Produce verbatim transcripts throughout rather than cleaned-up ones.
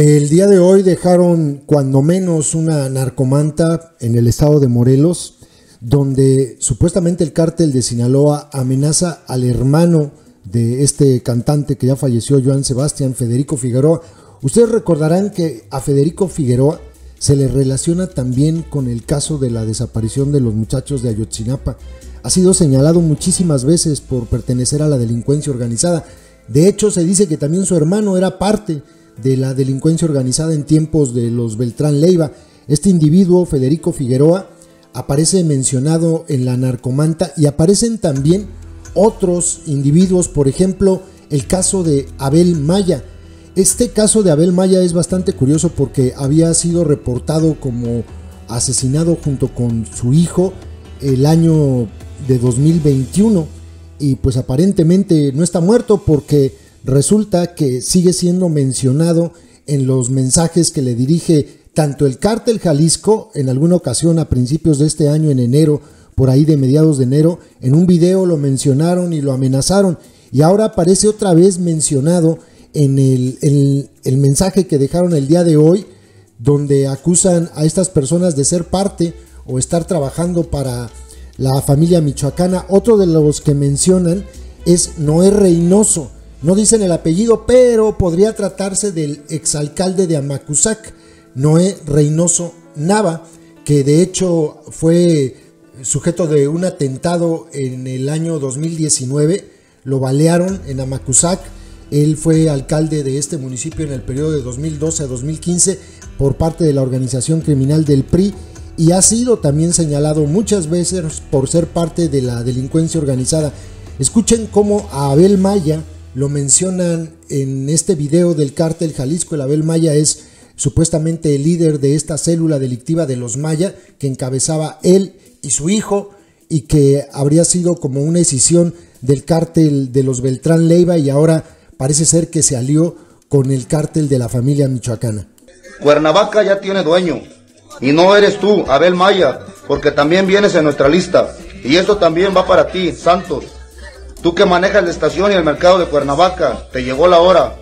El día de hoy dejaron cuando menos una narcomanta en el estado de Morelos, donde supuestamente el cártel de Sinaloa amenaza al hermano de este cantante que ya falleció, Joan Sebastián, Federico Figueroa. Ustedes recordarán que a Federico Figueroa se le relaciona también con el caso de la desaparición de los muchachos de Ayotzinapa. Ha sido señalado muchísimas veces por pertenecer a la delincuencia organizada. De hecho, se dice que también su hermano era parte de la delincuencia organizada en tiempos de los Beltrán Leiva. Este individuo, Federico Figueroa, aparece mencionado en la narcomanta y aparecen también otros individuos, por ejemplo, el caso de Abel Maya. Este caso de Abel Maya es bastante curioso porque había sido reportado como asesinado junto con su hijo el año de dos mil veintiuno y pues aparentemente no está muerto porque resulta que sigue siendo mencionado en los mensajes que le dirige tanto el Cártel Jalisco en alguna ocasión a principios de este año, en enero, por ahí de mediados de enero, en un video lo mencionaron y lo amenazaron, y ahora aparece otra vez mencionado en el, el, el mensaje que dejaron el día de hoy, donde acusan a estas personas de ser parte o estar trabajando para la familia michoacana. Otro de los que mencionan es Noé Reynoso. No dicen el apellido, pero podría tratarse del exalcalde de Amacuzac, Noé Reynoso Nava, que de hecho fue sujeto de un atentado en el año dos mil diecinueve. Lo balearon en Amacuzac. Él fue alcalde de este municipio en el periodo de dos mil doce a dos mil quince por parte de la organización criminal del P R I y ha sido también señalado muchas veces por ser parte de la delincuencia organizada. Escuchen cómo a Abel Maya lo mencionan en este video del Cártel Jalisco. El Abel Maya es supuestamente el líder de esta célula delictiva de los Maya que encabezaba él y su hijo y que habría sido como una escisión del cártel de los Beltrán Leiva y ahora parece ser que se alió con el cártel de la familia michoacana. Cuernavaca ya tiene dueño y no eres tú, Abel Maya, porque también vienes en nuestra lista y esto también va para ti, Santos. Tú que manejas la estación y el mercado de Cuernavaca, te llegó la hora.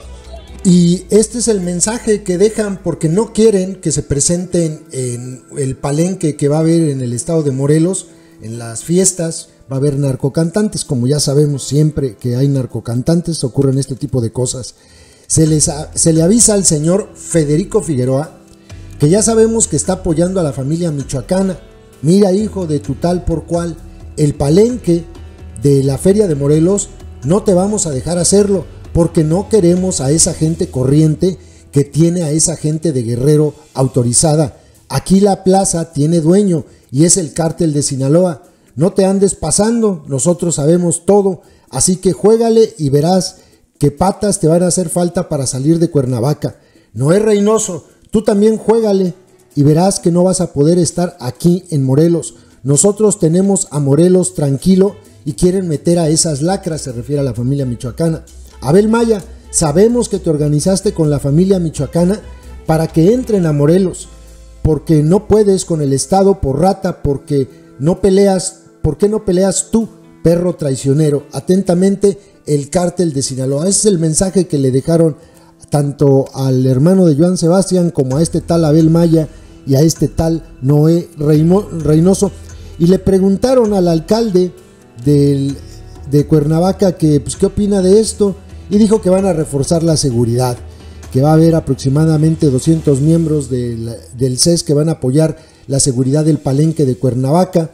Y este es el mensaje que dejan porque no quieren que se presenten en el palenque que va a haber en el estado de Morelos, en las fiestas. Va a haber narcocantantes, como ya sabemos siempre que hay narcocantantes, ocurren este tipo de cosas. Se, les, se le avisa al señor Federico Figueroa, que ya sabemos que está apoyando a la familia michoacana. Mira, hijo de tu tal por cual, el palenque de la feria de Morelos no te vamos a dejar hacerlo, porque no queremos a esa gente corriente que tiene a esa gente de Guerrero autorizada. Aquí la plaza tiene dueño y es el cártel de Sinaloa. No te andes pasando, nosotros sabemos todo, así que juégale y verás qué patas te van a hacer falta para salir de Cuernavaca. Noé Reynoso, tú también juégale y verás que no vas a poder estar aquí en Morelos. Nosotros tenemos a Morelos tranquilo y quieren meter a esas lacras, se refiere a la familia michoacana. Abel Maya, sabemos que te organizaste con la familia michoacana para que entren a Morelos, porque no puedes con el Estado por rata, porque no peleas, ¿por qué no peleas tú, perro traicionero? Atentamente, el cártel de Sinaloa. Ese es el mensaje que le dejaron tanto al hermano de Joan Sebastián como a este tal Abel Maya y a este tal Noé Reynoso. Y le preguntaron al alcalde del, de Cuernavaca que pues, qué opina de esto, y dijo que van a reforzar la seguridad, que va a haber aproximadamente doscientos miembros del, del C E S que van a apoyar la seguridad del palenque de Cuernavaca.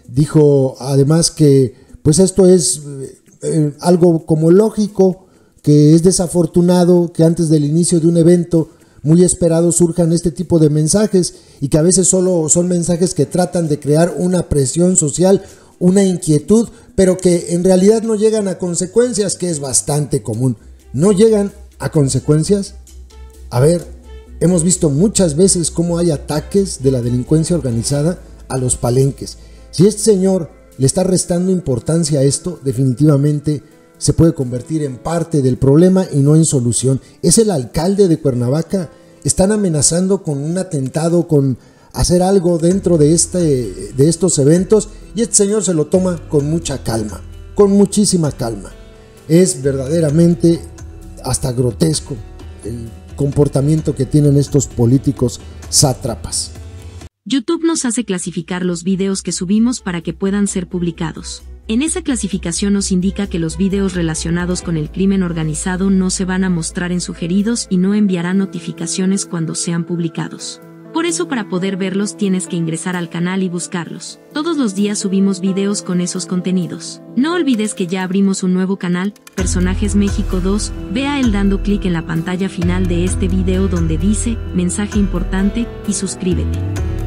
Dijo además que pues esto es eh, algo como lógico, que es desafortunado que antes del inicio de un evento muy esperado surjan este tipo de mensajes y que a veces solo son mensajes que tratan de crear una presión social, una inquietud, pero que en realidad no llegan a consecuencias, que es bastante común. No llegan a consecuencias. A ver, hemos visto muchas veces cómo hay ataques de la delincuencia organizada a los palenques. Si este señor le está restando importancia a esto, definitivamente se puede convertir en parte del problema y no en solución. Es el alcalde de Cuernavaca. Están amenazando con un atentado, con hacer algo dentro de, este, de estos eventos, y este señor se lo toma con mucha calma, con muchísima calma. Es verdaderamente hasta grotesco el comportamiento que tienen estos políticos sátrapas. YouTube nos hace clasificar los videos que subimos para que puedan ser publicados. En esa clasificación nos indica que los videos relacionados con el crimen organizado no se van a mostrar en sugeridos y no enviarán notificaciones cuando sean publicados. Por eso, para poder verlos tienes que ingresar al canal y buscarlos. Todos los días subimos videos con esos contenidos. No olvides que ya abrimos un nuevo canal, Personajes México dos, ve a él dando clic en la pantalla final de este video donde dice, mensaje importante, y suscríbete.